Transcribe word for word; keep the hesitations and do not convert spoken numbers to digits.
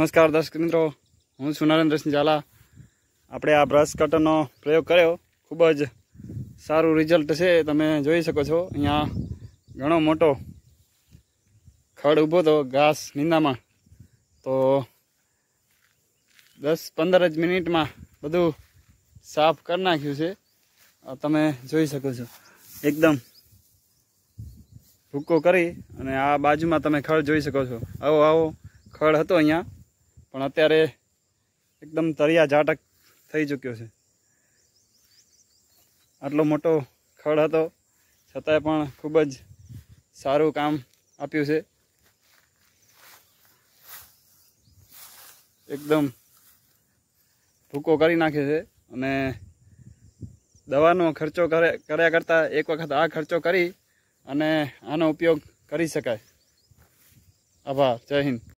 नमस्कार दर्शक मित्रों, हूँ છું નરેન્દ્રસિંહ ઝાલા। આપણે આ બ્રશ કટરનો પ્રયોગ કર્યો, ખૂબ જ સારું રિઝલ્ટ છે। તમે જોઈ શકો છો, અહીંયા ઘણો મોટો ખડ ઊભો હતો ઘાસ નીંદામાં, તો દસ પંદર જ મિનિટમાં બધું સાફ કરી નાખ્યું છે। તમે જોઈ શકો છો, એકદમ ભૂકો કરી અને આ બાજુમાં તમે ખડ જોઈ શકો છો। આવો આવો ખડ હતો અહીંયા, પણ અત્યારે એકદમ તરિયા ઝાટક થઈ ચૂક્યો છે। આટલો મોટો ખડ હતો છતાંય પણ ખૂબ જ સારું કામ આપ્યું છે। એકદમ ભૂકો કરી નાખે છે અને દવાનો ખર્ચો કરે કર્યા કરતાં એક વખત આ ખર્ચો કરી અને આનો ઉપયોગ કરી શકાય। આભાર, જય હિન્દ।